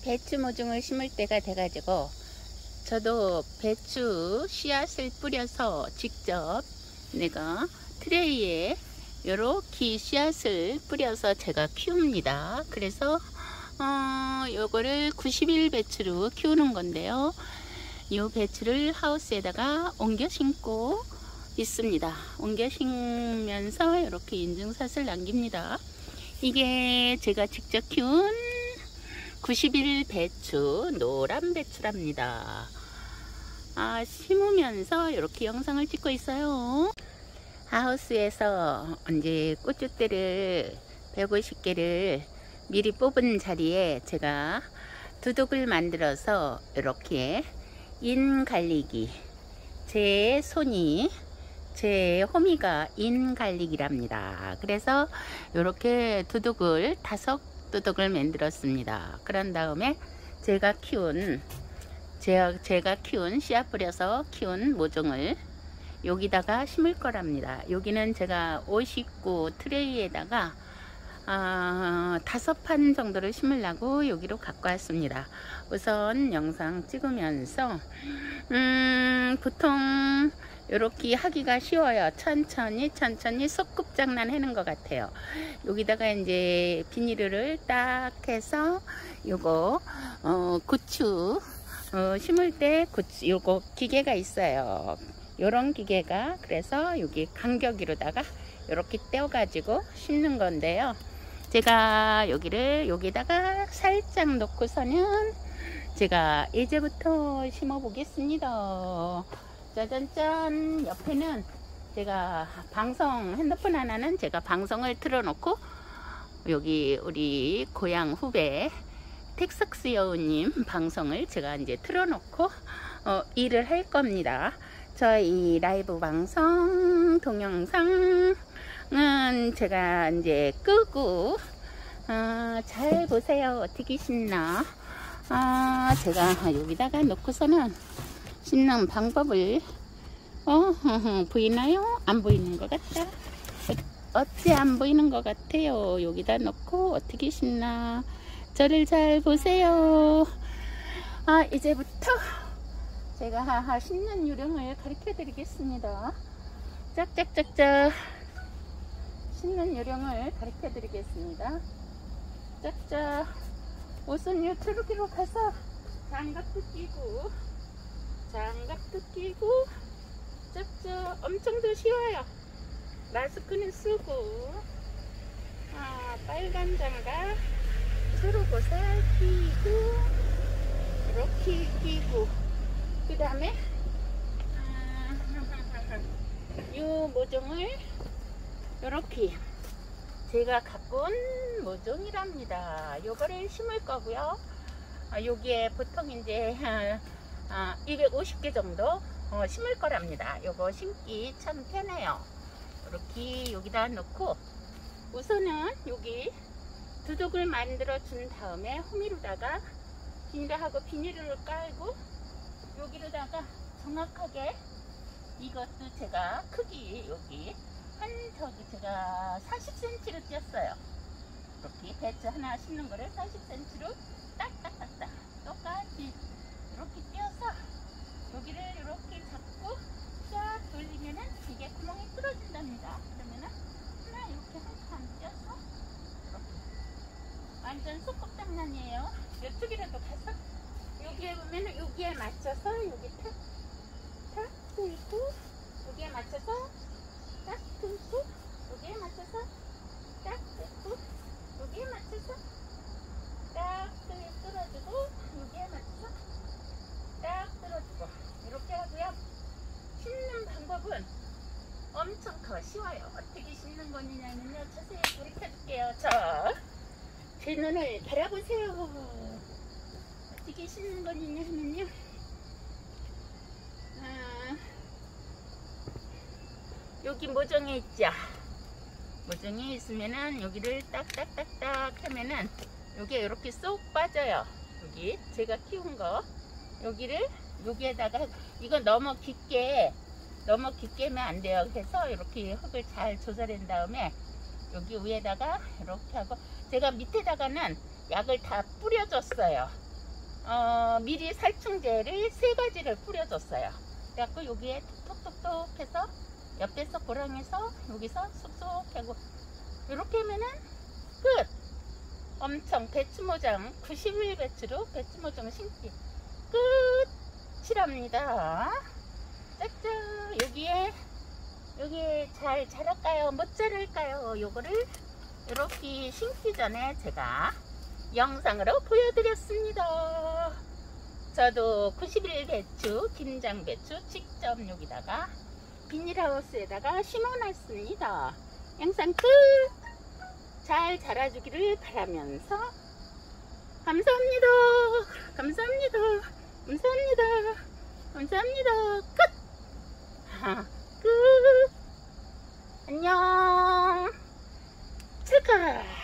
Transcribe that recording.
배추 모종을 심을 때가 돼가지고 저도 배추 씨앗을 뿌려서 직접 내가 트레이에 요렇게 씨앗을 뿌려서 제가 키웁니다. 그래서 요거를 90일 배추로 키우는 건데요. 이 배추를 하우스에다가 옮겨 심고 있습니다. 옮겨 심면서 이렇게 인증샷을 남깁니다. 이게 제가 직접 키운 90일 배추, 노란 배추랍니다. 심으면서 이렇게 영상을 찍고 있어요. 하우스에서 이제 고추대를 150개를 미리 뽑은 자리에 제가 두둑을 만들어서 이렇게 인갈리기, 제 손이 제 호미가 인갈리기랍니다. 그래서 이렇게 두둑을 5두둑을 만들었습니다. 그런 다음에 제가 키운 씨앗 뿌려서 키운 모종을 여기다가 심을 거랍니다. 여기는 제가 59 트레이에다가 5판 정도를 심으려고 여기로 갖고 왔습니다. 우선 영상 찍으면서 보통 이렇게 하기가 쉬워요. 천천히 소꿉장난 하는 것 같아요. 여기다가 이제 비닐을 딱 해서 요거 고추 심을 때 요거 기계가 있어요. 요런 기계가, 그래서 여기 간격으로다가 이렇게 떼어 가지고 심는 건데요. 제가 여기다가 살짝 놓고서는 제가 이제부터 심어 보겠습니다. 짜잔짠. 옆에는 제가 핸드폰 하나는 제가 방송을 틀어 놓고 여기 우리 고향 후배 텍사스 여우님 방송을 제가 이제 틀어 놓고 일을 할 겁니다. 저희 라이브 방송 동영상은 제가 이제 끄고 잘 보세요. 어떻게 심나. 제가 여기다가 놓고서는 심는 방법을 보이나요? 안 보이는 것 같다. 어째 안 보이는 것 같아요. 여기다 놓고 어떻게 심나. 저를 잘 보세요. 이제부터 제가 심는 요령을 가르쳐 드리겠습니다. 짝짝짝짝 심는 요령을 가르쳐 드리겠습니다. 짝짝. 우선 이쪽으로 가서 장갑도 끼고 짝짝. 엄청 더 쉬워요. 마스크는 쓰고 빨간 장갑 초록옷을 끼고 이렇게 끼고, 그 다음에 이 모종을 이렇게 제가 갖고 온 모종이랍니다. 요거를 심을 거고요. 여기에 보통 이제 250개 정도 심을 거랍니다. 요거 심기 참 편해요. 이렇게 여기다 놓고 우선은 여기 두둑을 만들어 준 다음에 호미로다가 비닐을 깔고 여기로다가 정확하게 이것도 제가 크기 여기 제가 40cm로 띄었어요. 이렇게 배추 하나 심는 거를 40cm로 딱딱딱딱 똑같이 이렇게 띄어서 여기를 이렇게 잡고 쫙 돌리면은 이게 구멍이 뚫어진답니다. 그러면은 하나 이렇게 한 칸 띄어서 이렇게 완전 소꿉장난이에요. 이쪽이라도 가서 여기에 보면은 여기에 맞춰서 여기 탁 들고 여기에 맞춰서 딱 들고 여기에 맞춰서 딱 들고 여기에 맞춰서 딱 뚫어주고 여기에 맞춰서 딱 뚫어주고 이렇게 하고요. 심는 방법은 엄청 더 쉬워요. 어떻게 심는 거냐면요, 자세히 가르쳐 줄게요. 자, 제 눈을 바라보세요. 어떻게 심는 거냐 하면요, 여기 모종이 있죠. 모종이 있으면은 여기를 딱딱딱딱 하면은 여기에 이렇게 쏙 빠져요. 여기 제가 키운 거 여기를 여기에다가, 이거 너무 깊게 하면 안 돼요. 그래서 이렇게 흙을 잘 조절한 다음에 여기 위에다가 이렇게 하고, 제가 밑에다가는 약을 다 뿌려줬어요. 미리 살충제를 3가지를 뿌려줬어요. 그래갖고 여기에 톡톡톡 해서 옆에서 고랑해서 여기서 쏙쏙 하고 이렇게 하면은 끝! 엄청 배추모종 90일 배추로 배추모종 심기 끝이랍니다. 짝짝. 여기에 잘 자랄까요? 못 자랄까요? 요거를 이렇게 심기 전에 제가 영상으로 보여드렸습니다. 저도 91 배추, 김장 배추 직접 여기다가 비닐하우스에다가 심어놨습니다. 영상 끝! 잘 자라주기를 바라면서 감사합니다. 감사합니다. 감사합니다. 감사합니다. 끝! 끝! 안녕! 찰칵!